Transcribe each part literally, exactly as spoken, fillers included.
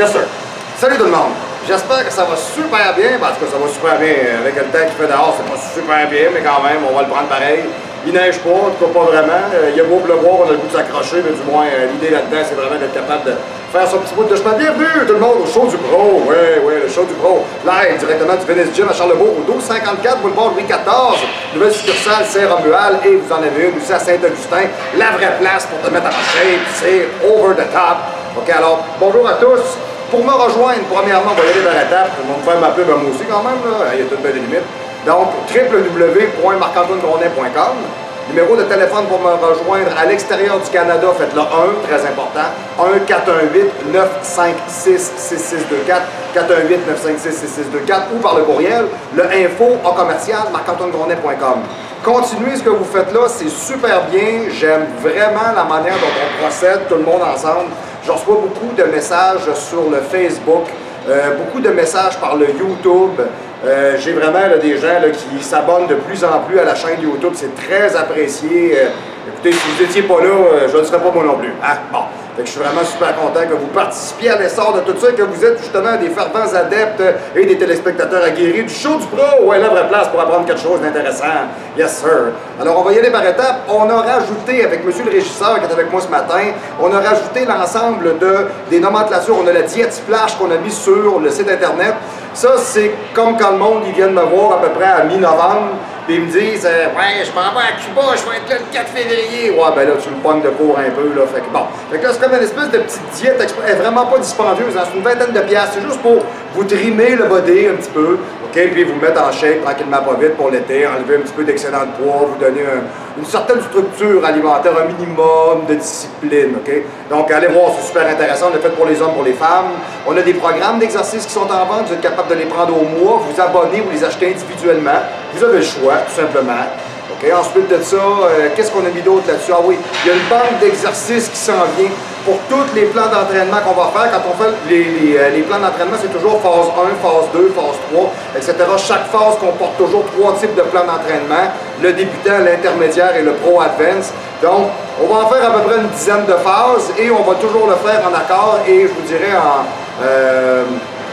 Yes, sir. Salut tout le monde. J'espère que ça va super bien, parce que ça va super bien. Avec le temps qu'il fait dehors, c'est pas super bien, mais quand même, on va le prendre pareil. Il neige pas, en tout cas pas vraiment. Il y a beau pleuvoir, on a le goût de s'accrocher, mais du moins, l'idée là-dedans, c'est vraiment d'être capable de faire son petit bout de chemin. Bienvenue tout le monde au show du Pro. Oui, oui, le show du Pro. Live directement du Venice Gym à Charlebourg, au douze cinquante-quatre, boulevard Louis quatorze. Nouvelle succursale Saint-Romuald, et vous en avez une aussi à Saint-Augustin. La vraie place pour te mettre en shape, c'est over the top. OK, alors, bonjour à tous. Pour me rejoindre, premièrement, on va y aller par étapes. Tout le monde fait ma pub à moi aussi quand même, là. Il y a toutes les limites. Donc, w w w point marc antoine grondin point com. Numéro de téléphone pour me rejoindre à l'extérieur du Canada, faites-le un, très important. un quatre un huit neuf cinq six six six deux quatre. quatre un huit neuf cinq six six six deux quatre ou par le courriel, le info en commercial marc antoine grondin point com. Continuez ce que vous faites là, c'est super bien. J'aime vraiment la manière dont on procède, tout le monde ensemble. Je reçois beaucoup de messages sur le Facebook, euh, beaucoup de messages par le YouTube. Euh, J'ai vraiment là, des gens là, qui s'abonnent de plus en plus à la chaîne YouTube. C'est très apprécié. Euh, écoutez, si vous n'étiez pas là, euh, je ne serais pas moi non plus. Hein? Bon. Fait que je suis vraiment super content que vous participiez à l'essor de tout ça et que vous êtes justement des fervents adeptes et des téléspectateurs aguerris du show du Pro. Ouais, la vraie place pour apprendre quelque chose d'intéressant. Yes, sir. Alors, on va y aller par étapes. On a rajouté, avec monsieur le régisseur qui est avec moi ce matin, on a rajouté l'ensemble de, des nomenclatures. On a la diète splash qu'on a mis sur le site Internet. Ça, c'est comme quand le monde, ils viennent me voir à peu près à mi-novembre, puis ils me disent euh, « Ouais, je m'en vais à Cuba, je vais être là le quatre février. » Ouais, ben là, tu me pognes de cours un peu, là. Fait que bon. Fait que là, c'est comme une espèce de petite diète, elle est vraiment pas dispendieuse, hein? C'est une vingtaine de piastres. C'est juste pour vous trimer le body un petit peu, OK? Puis vous mettre en shape tranquillement, pas vite pour l'été, enlever un petit peu d'excédent de poids, vous donner un, une certaine structure alimentaire, un minimum de discipline, OK? Donc, allez voir, c'est super intéressant. On l'a fait pour les hommes, pour les femmes. On a des programmes d'exercices qui sont en vente. Vous êtes capable de les prendre au mois, vous abonner, vous les achetez individuellement. Vous avez le choix, tout simplement. Okay. Ensuite de ça, euh, qu'est-ce qu'on a mis d'autre là-dessus? Ah oui, il y a une banque d'exercices qui s'en vient pour tous les plans d'entraînement qu'on va faire. Quand on fait les, les, euh, les plans d'entraînement, c'est toujours phase un, phase deux, phase trois, et cetera. Chaque phase comporte toujours trois types de plans d'entraînement, le débutant, l'intermédiaire et le pro advance. Donc, on va en faire à peu près une dizaine de phases et on va toujours le faire en accord et je vous dirais en... Euh,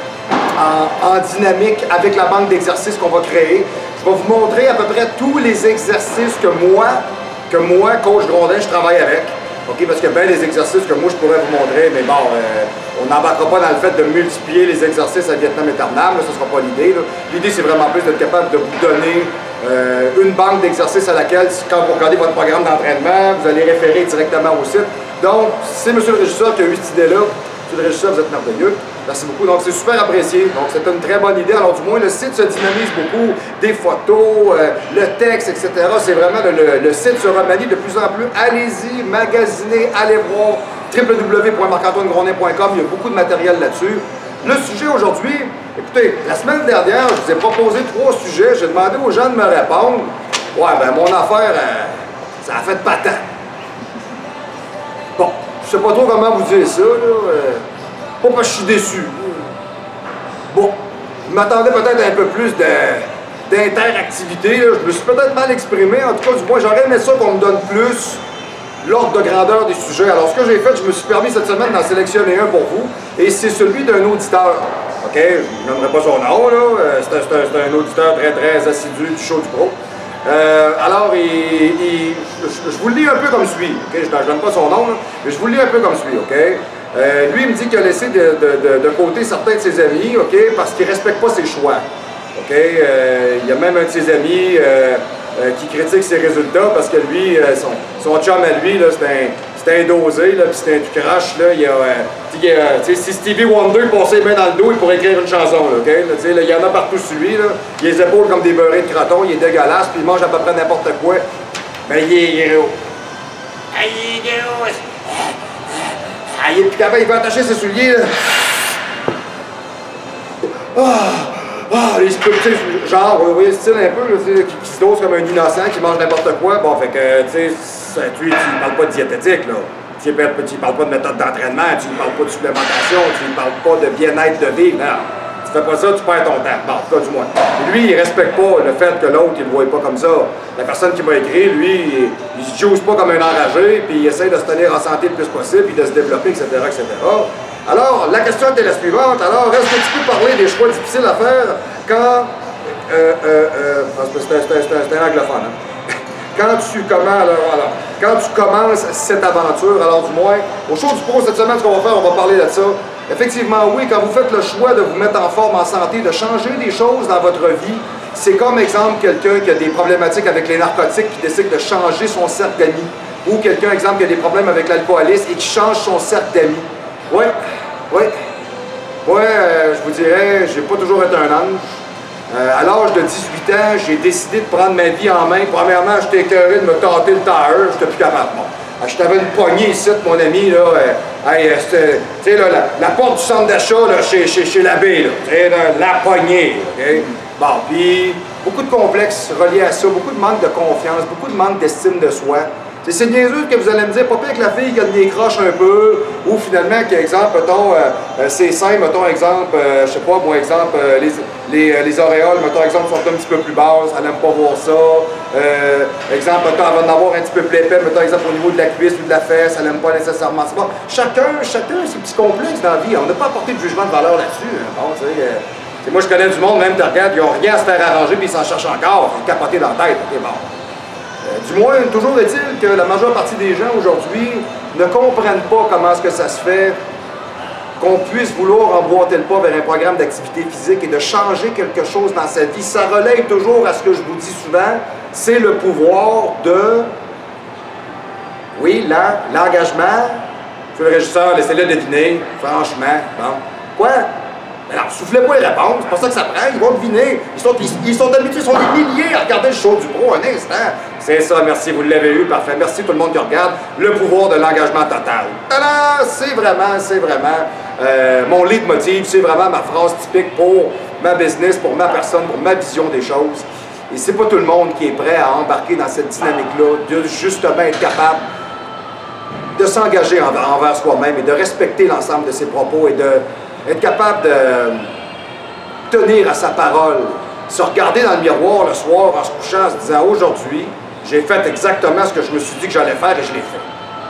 En, en dynamique avec la banque d'exercices qu'on va créer. Je vais vous montrer à peu près tous les exercices que moi, que moi, coach Grondin, je travaille avec. OK? Parce qu'il y a bien des exercices que moi, je pourrais vous montrer, mais bon, euh, on n'embarquera pas dans le fait de multiplier les exercices à Vietnam éternel, ce ne sera pas l'idée. L'idée, c'est vraiment plus d'être capable de vous donner euh, une banque d'exercices à laquelle, quand vous regardez votre programme d'entraînement, vous allez référer directement au site. Donc, c'est M. le régisseur qui a eu cette idée-là. M. le régisseur, vous êtes merveilleux. Merci beaucoup. Donc, c'est super apprécié. Donc, c'est une très bonne idée. Alors, du moins, le site se dynamise beaucoup. Des photos, euh, le texte, et cetera. C'est vraiment, le, le, le site se remanie de plus en plus. Allez-y, magasinez, allez voir w w w point marc antoine grondin point com. Il y a beaucoup de matériel là-dessus. Le sujet aujourd'hui, écoutez, la semaine dernière, je vous ai proposé trois sujets. J'ai demandé aux gens de me répondre. Ouais, ben, mon affaire, euh, ça a fait patent. Bon, je sais pas trop comment vous dire ça, là. Euh, Pas parce que je suis déçu. Bon, je m'attendais peut-être un peu plus d'interactivité. Je me suis peut-être mal exprimé. En tout cas, du moins, j'aurais aimé ça qu'on me donne plus l'ordre de grandeur des sujets. Alors, ce que j'ai fait, je me suis permis cette semaine d'en sélectionner un pour vous. Et c'est celui d'un auditeur. OK? Je n'aimerais pas son nom, là. C'est un, un, un auditeur très, très assidu du show du Pro. Euh, alors, il, il, je, je vous le lis un peu comme suit. Okay? Je ne donne pas son nom, là, mais je vous le lis un peu comme suit. OK? Euh, lui, il me dit qu'il a laissé de, de, de, de côté certains de ses amis, OK, parce qu'il ne respecte pas ses choix. OK? Euh, il y a même un de ses amis euh, euh, qui critique ses résultats parce que lui, euh, son, son chum à lui, c'est un, un dosé, puis c'est un tout crache. Là, il y a, euh, euh, si Stevie Wonder passait bien dans le dos, il pourrait écrire une chanson. Là, okay? Là, là, il y en a partout sur lui. Là. Il a les épaules comme des beurrés de croton, il est dégueulasse, puis il mange à peu près n'importe quoi. Mais il est héros. Ah, il est héros! Ah, il est plus capable, il va attacher ses souliers, là. Ah, ah, les sculptés, genre, vous voyez le style un peu, là, qui, qui se dose comme un innocent, qui mange n'importe quoi. Bon, fait que, tu sais, tu ne parles pas de diététique, là. Tu ne parles pas de méthode d'entraînement, tu ne parles pas de supplémentation, tu ne parles pas de bien-être de vivre, non. Tu fais pas ça, tu perds ton temps. Bon, en tout cas, du moins. Et lui, il respecte pas le fait que l'autre, il le voit pas comme ça. La personne qui m'a écrit, lui, il, il se juge pas comme un enragé, puis il essaie de se tenir en santé le plus possible, puis de se développer, et cetera, et cetera. Alors, la question était la suivante. Alors, est-ce que tu peux parler des choix difficiles à faire quand... Euh, euh, euh, c'est un anglophone, hein? Quand tu commences, alors, alors, quand tu commences cette aventure, alors du moins, au show du pro cette semaine, ce qu'on va faire, on va parler de ça. Effectivement, oui, quand vous faites le choix de vous mettre en forme, en santé, de changer des choses dans votre vie, c'est comme exemple quelqu'un qui a des problématiques avec les narcotiques, qui décide de changer son cercle d'amis. Ou quelqu'un, exemple, qui a des problèmes avec l'alcoolisme et qui change son cercle d'amis. Oui, oui. Moi, euh, je vous dirais, j'ai pas toujours été un ange. Euh, à l'âge de dix-huit ans, j'ai décidé de prendre ma vie en main. Premièrement, j'étais écœuré de me tenter le tire, j'étais plus capable. Bon. Je t'avais une poignée ici, mon ami, là. Euh, hey, tu sais, là, la, la porte du centre d'achat, chez, chez, chez l'abbé, là. Tu sais, la poignée, OK? Bon, puis beaucoup de complexes reliés à ça, beaucoup de manque de confiance, beaucoup de manque d'estime de soi. C'est niaiseux que vous allez me dire, pas pire que la fille qui a le nez croche un peu, ou finalement, qu'exemple, mettons, euh, ses seins, mettons, exemple, euh, je sais pas, moi, exemple, euh, les, les, euh, les auréoles, mettons, exemple, sont un petit peu plus basses, elle n'aime pas voir ça. Euh, exemple, mettons, elle va en avoir un petit peu plus épais, mettons, exemple, au niveau de la cuisse ou de la fesse, elle n'aime pas nécessairement ça. Bon, chacun, chacun, ses petits complexes dans la vie. On n'a pas apporté de jugement de valeur là-dessus. Hein. Bon, tu sais, euh, moi, je connais du monde, même, tu regardes, ils n'ont rien à se faire arranger, puis ils s'en cherchent encore, ils sont capotés dans la tête. OK, bon. Du moins, toujours est-il que la majeure partie des gens aujourd'hui ne comprennent pas comment est-ce que ça se fait qu'on puisse vouloir emboîter le pas vers un programme d'activité physique et de changer quelque chose dans sa vie. Ça relève toujours à ce que je vous dis souvent, c'est le pouvoir de, oui, l'engagement. Monsieur le régisseur, laissez-le deviner, franchement. Bon. Quoi? Mais non, soufflez pas les réponses, c'est pas ça que ça prend, ils vont deviner. Ils sont, ils, ils sont habitués, ils sont des milliers à regarder le show du pro un instant. C'est ça, merci, vous l'avez eu, parfait. Merci tout le monde qui regarde. Le pouvoir de l'engagement total. Tada! C'est vraiment, c'est vraiment euh, mon leitmotiv, c'est vraiment ma phrase typique pour ma business, pour ma personne, pour ma vision des choses. Et c'est pas tout le monde qui est prêt à embarquer dans cette dynamique-là, de justement être capable de s'engager envers, envers soi-même et de respecter l'ensemble de ses propos et de être capable de tenir à sa parole, se regarder dans le miroir le soir en se couchant, en se disant « Aujourd'hui, j'ai fait exactement ce que je me suis dit que j'allais faire et je l'ai fait. »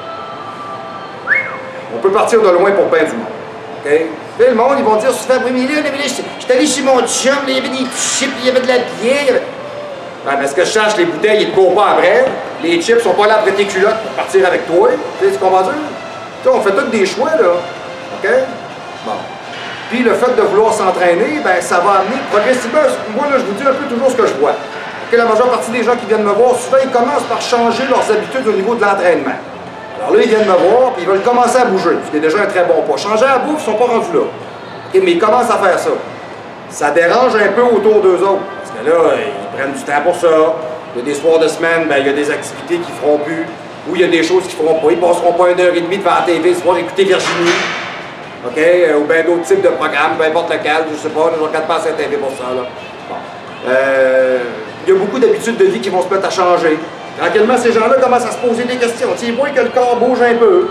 On peut partir de loin pour bien du monde. Okay? Et le monde, ils vont dire souvent « Oui, mais là, là j'étais allé chez mon chum, il y avait des chips, il y avait de la bière. » Ouais, mais est-ce que je cherche les bouteilles, ils ne courent pas après? Les chips sont pas là après tes culottes pour partir avec toi. Tu sais ce qu'on va dire? Tu sais, on fait tous des choix, là. OK? Bon. Puis le fait de vouloir s'entraîner, ben ça va amener progressivement, moi là je vous dis un peu toujours ce que je vois. Que la majeure partie des gens qui viennent me voir, souvent ils commencent par changer leurs habitudes au niveau de l'entraînement. Alors là ils viennent me voir, puis ils veulent commencer à bouger, ce qui est déjà un très bon pas. Changer la bouffe, ils ne sont pas rendus là. Okay, mais ils commencent à faire ça. Ça dérange un peu autour d'eux autres, parce que là, ils prennent du temps pour ça. Il y a des soirs de semaine, ben, il y a des activités qu'ils ne feront plus, ou il y a des choses qu'ils ne feront pas. Ils ne passeront pas une heure et demie devant la T V, ce soir écouter Virginie. OK? Euh, ou bien d'autres types de programmes, peu importe lequel, je sais pas, je ne regarde pas assez la T V pour ça. Là. Bon. Euh, il y a beaucoup d'habitudes de vie qui vont se mettre à changer. Tranquillement, ces gens-là commencent à se poser des questions. Ils voient que le corps bouge un peu.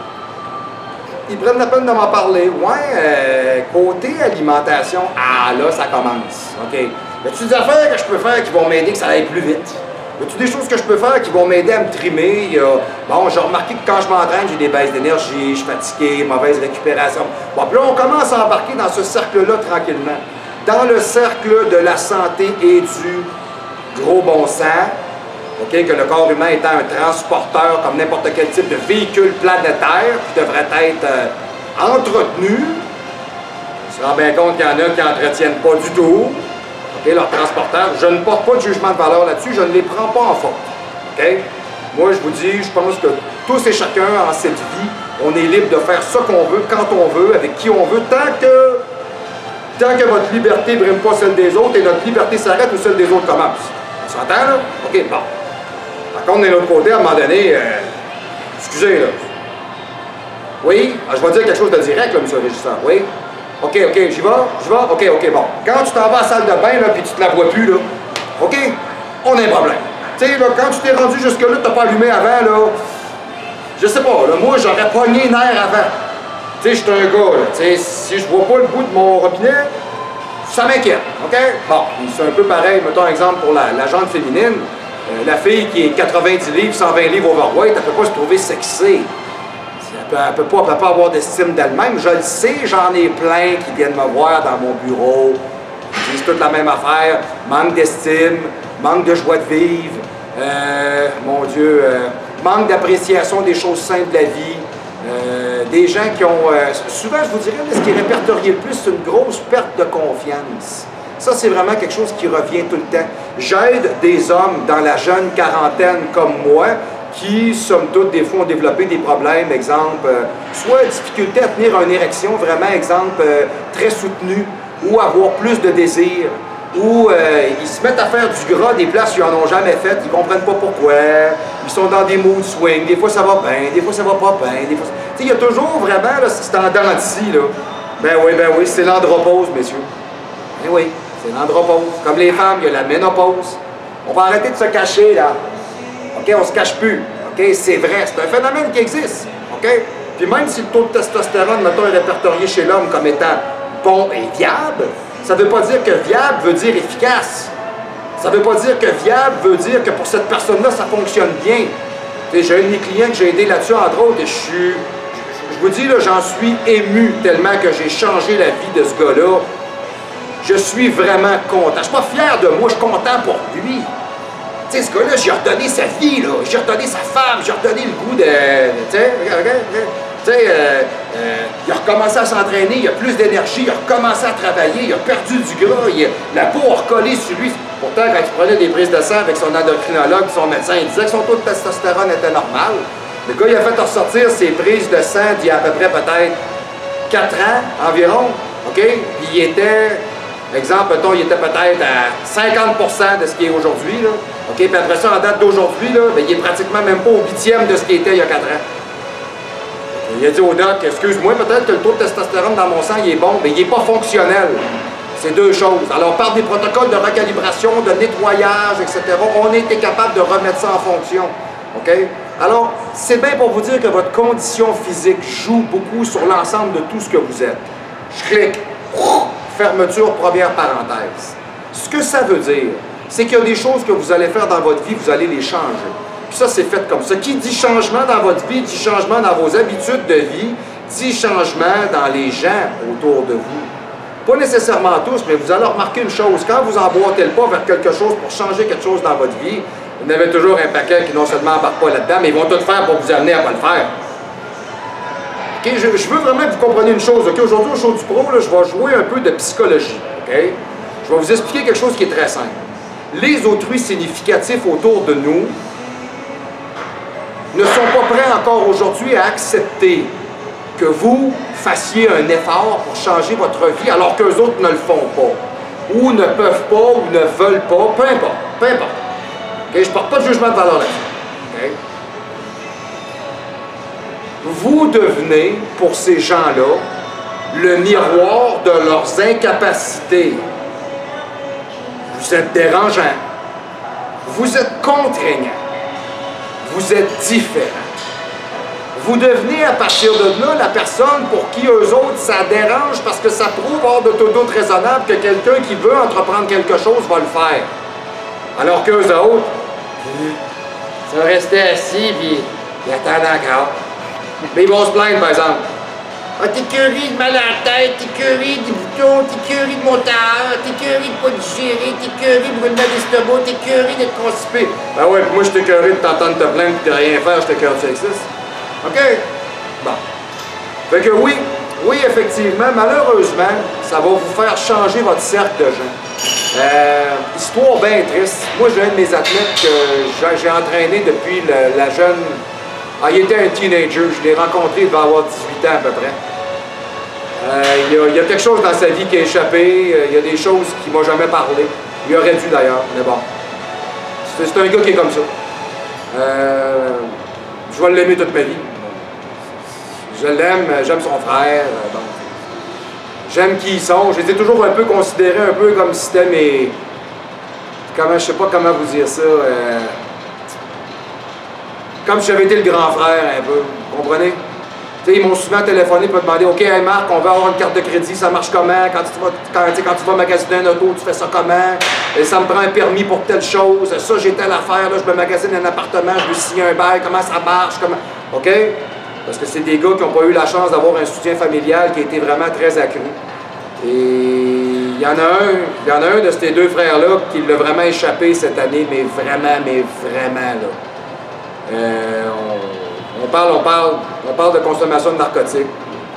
Ils prennent la peine de m'en parler. Ouais, euh, côté alimentation, ah là, ça commence. OK? Y a-t-il des affaires que je peux faire qui vont m'aider que ça aille plus vite? Y a-t-il des choses que je peux faire qui vont m'aider à me trimer? Y a... Bon, j'ai remarqué que quand je m'entraîne, j'ai des baisses d'énergie, je suis fatigué, mauvaise récupération. Bon, puis là, on commence à embarquer dans ce cercle-là tranquillement. Dans le cercle de la santé et du gros bon sens, OK, que le corps humain étant un transporteur comme n'importe quel type de véhicule planétaire qui devrait être euh, entretenu, on se rend bien compte qu'il y en a qui n'entretiennent pas du tout. Okay, leur transporteur, je ne porte pas de jugement de valeur là-dessus, je ne les prends pas en faute. Okay? Moi, je vous dis, je pense que tous et chacun en cette vie, on est libre de faire ce qu'on veut, quand on veut, avec qui on veut, tant que, tant que votre liberté ne brime pas celle des autres et notre liberté s'arrête ou celle des autres commence. On s'entend, là? OK, bon. Par contre, d'un autre côté, à un moment donné, euh, excusez, là. Oui? Alors, je vais dire quelque chose de direct, là, monsieur le régisseur. Oui? OK, OK, j'y vais, j'y vais, OK, OK, bon. Quand tu t'en vas à la salle de bain, là, puis tu te la vois plus, là, OK, on a un problème. Tu sais, là, quand tu t'es rendu jusque-là, tu n'as pas allumé avant, là, je sais pas, là, moi, j'aurais pogné les nerfs avant. Tu sais, je suis un gars, là, tu sais, si je vois pas le bout de mon robinet, ça m'inquiète, OK? Bon, c'est un peu pareil, mettons un exemple pour la, la jante féminine. Euh, la fille qui est quatre-vingt-dix livres, cent vingt livres overweight, elle peut pas se trouver sexy. Elle ne peut, peut, peut pas avoir d'estime d'elle-même. Je le sais, j'en ai plein qui viennent me voir dans mon bureau. Ils disent toute la même affaire. Manque d'estime, manque de joie de vivre. Euh, mon Dieu, euh, manque d'appréciation des choses simples de la vie. Euh, des gens qui ont... Euh, souvent, je vous dirais, ce qui est répertorié le plus, c'est une grosse perte de confiance. Ça, c'est vraiment quelque chose qui revient tout le temps. J'aide des hommes dans la jeune quarantaine comme moi, qui, somme toute, des fois ont développé des problèmes, exemple, euh, soit difficulté à tenir une érection, vraiment, exemple, euh, très soutenue, ou avoir plus de désir, ou euh, ils se mettent à faire du gras des places qu'ils n'en ont jamais fait, ils ne comprennent pas pourquoi, ils sont dans des mood swings, des fois ça va bien, des fois ça va pas bien, des fois... Tu sais, il y a toujours vraiment, là, c'est en dents d'ici, là. Ben oui, ben oui, c'est l'andropause, messieurs. Ben oui, c'est l'andropause. Comme les femmes, il y a la ménopause. On va arrêter de se cacher, là. OK, on se cache plus. OK, c'est vrai, c'est un phénomène qui existe. OK? Puis même si le taux de testostérone, mettons, est répertorié chez l'homme comme étant bon et viable, ça ne veut pas dire que viable veut dire efficace. Ça ne veut pas dire que viable veut dire que pour cette personne-là, ça fonctionne bien. J'ai un de mes clients que j'ai aidé là-dessus, entre autres, et je suis... Je vous dis, là, j'en suis ému tellement que j'ai changé la vie de ce gars-là. Je suis vraiment content. Je ne suis pas fier de moi, je suis content pour lui. Tu sais, ce gars-là, j'ai redonné sa vie, là. J'ai redonné sa femme, j'ai redonné le goût de... Tu sais, regarde, regarde, regarde. Tu sais, euh, euh, il a recommencé à s'entraîner, il a plus d'énergie, il a recommencé à travailler, il a perdu du gras, il a, la peau a recollé sur lui. Pourtant, quand il prenait des prises de sang avec son endocrinologue, son médecin, il disait que son taux de testostérone était normal. Le gars, il a fait ressortir ses prises de sang d'il y a à peu près peut-être quatre ans environ, OK? Puis il était, exemple, mettons, il était peut-être à cinquante pour cent de ce qu'il est aujourd'hui, là. OK? Puis après ça, en date d'aujourd'hui, là, bien, il est pratiquement même pas au huitième de ce qu'il était il y a quatre ans. Il a dit au doc, excuse-moi, peut-être que le taux de testostérone dans mon sang, il est bon, mais il n'est pas fonctionnel. C'est deux choses. Alors, par des protocoles de recalibration, de nettoyage, et cetera, on a été capable de remettre ça en fonction. OK? Alors, c'est bien pour vous dire que votre condition physique joue beaucoup sur l'ensemble de tout ce que vous êtes. Je clique. Fermeture, première parenthèse. Ce que ça veut dire, c'est qu'il y a des choses que vous allez faire dans votre vie, vous allez les changer. Puis ça, c'est fait comme ça. Qui dit changement dans votre vie, dit changement dans vos habitudes de vie, dit changement dans les gens autour de vous. Pas nécessairement tous, mais vous allez remarquer une chose. Quand vous emboîtez le pas vers quelque chose pour changer quelque chose dans votre vie, vous avez toujours un paquet qui non seulement n'embarque pas là-dedans, mais ils vont tout faire pour vous amener à ne pas le faire. Okay? Je, je veux vraiment que vous compreniez une chose. Okay? Aujourd'hui, au show du pro, là, je vais jouer un peu de psychologie. Okay? Je vais vous expliquer quelque chose qui est très simple. Les autrui significatifs autour de nous ne sont pas prêts encore aujourd'hui à accepter que vous fassiez un effort pour changer votre vie alors qu'eux autres ne le font pas, ou ne peuvent pas, ou ne veulent pas, peu importe, peu importe. Okay? Je ne porte pas de jugement de valeur là-dessus. Okay? Vous devenez, pour ces gens-là, le miroir de leurs incapacités. Vous êtes dérangeant. Vous êtes contraignant. Vous êtes différent. Vous devenez à partir de là la personne pour qui eux autres ça dérange parce que ça prouve hors de tout doute raisonnable que quelqu'un qui veut entreprendre quelque chose va le faire. Alors qu'eux autres, ils sont restés assis puis ils attendent encore. Mais ils vont se plaindre par exemple. Ah, t'es curé de mal à la tête, t'es curé des boutons, t'es curé de montard, t'es curé de pas digérer, t'es curé de brûlement d'estomac, t'es curé d'être constipé. Ben ouais, puis moi j'étais curé de t'entendre te plaindre et de rien faire, j'étais curé de sexiste. OK? Bon. Fait que oui, oui, effectivement, malheureusement, ça va vous faire changer votre cercle de gens. Euh, histoire bien triste. Moi, j'ai un de mes athlètes que j'ai entraîné depuis le, la jeune... Ah, il était un teenager, je l'ai rencontré, il devait avoir dix-huit ans à peu près. Euh, il, y a, il y a quelque chose dans sa vie qui a échappé, il y a des choses qu'il ne m'a jamais parlé. Il aurait dû d'ailleurs, mais bon. C'est un gars qui est comme ça. Euh, je vais l'aimer toute ma vie. Je l'aime, j'aime son frère. Bon. J'aime qui ils sont. Je les ai toujours un peu considérés un peu comme si c'était mes... Comment, je sais pas comment vous dire ça. Euh... Comme si j'avais été le grand frère un peu, vous comprenez? Tu sais, ils m'ont souvent téléphoné pour me demander « OK, hey Marc, on veut avoir une carte de crédit, ça marche comment? Quand tu vas, quand, quand tu vas magasiner un auto, tu fais ça comment? Et ça me prend un permis pour telle chose, ça j'ai telle affaire, là, je me magasine un appartement, je veux signer un bail, comment ça marche? Comment... OK? Parce que c'est des gars qui n'ont pas eu la chance d'avoir un soutien familial qui a été vraiment très accru. Et il y en a un, il y en a un de ces deux frères-là qui l'a vraiment échappé cette année, mais vraiment, mais vraiment, là. Euh, on, on, parle, on, parle, on parle de consommation de narcotiques.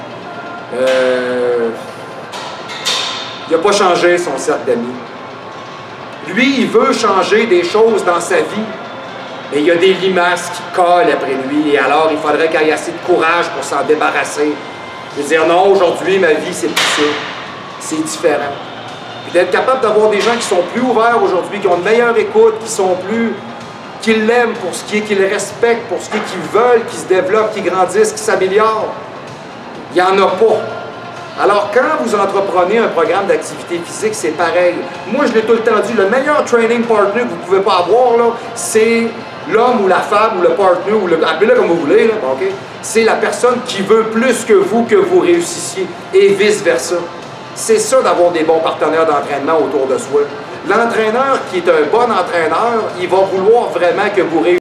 Euh, il n'a pas changé son cercle d'amis. Lui, il veut changer des choses dans sa vie, mais il y a des limaces qui collent après lui, et alors il faudrait qu'il ait assez de courage pour s'en débarrasser. Et dire non, aujourd'hui, ma vie, c'est plus ça. C'est différent. Puis d'être capable d'avoir des gens qui sont plus ouverts aujourd'hui, qui ont une meilleure écoute, qui sont plus... qui l'aiment pour ce qui est, qui le respectent pour ce qui est, qui veulent, qui se développent, qui grandissent, qui s'améliorent. Il n'y en a pas. Alors, quand vous entreprenez un programme d'activité physique, c'est pareil. Moi, je l'ai tout le temps dit, le meilleur training partner que vous ne pouvez pas avoir, là, c'est l'homme ou la femme ou le partner, ou le, appelez-le comme vous voulez, là, okay? C'est la personne qui veut plus que vous que vous réussissiez, et vice-versa. C'est ça d'avoir des bons partenaires d'entraînement autour de soi. L'entraîneur qui est un bon entraîneur, il va vouloir vraiment que vous réussissiez.